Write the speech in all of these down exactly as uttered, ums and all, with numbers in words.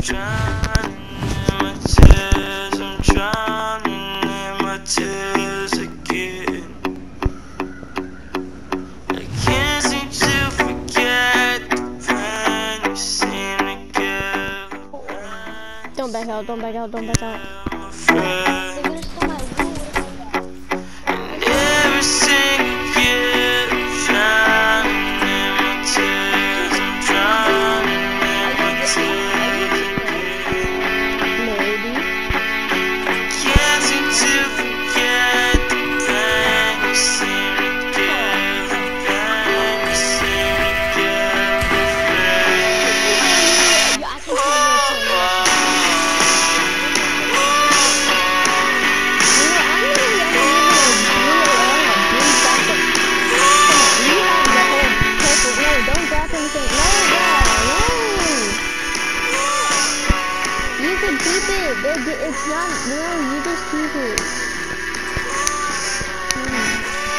Don't back out, don't back out, don't back out. It's not, no, you just keep it. Hmm.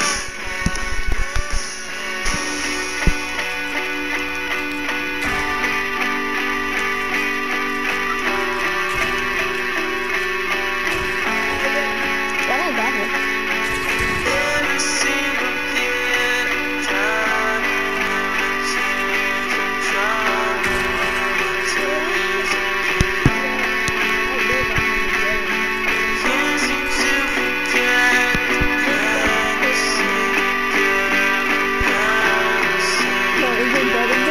What I got it. Getting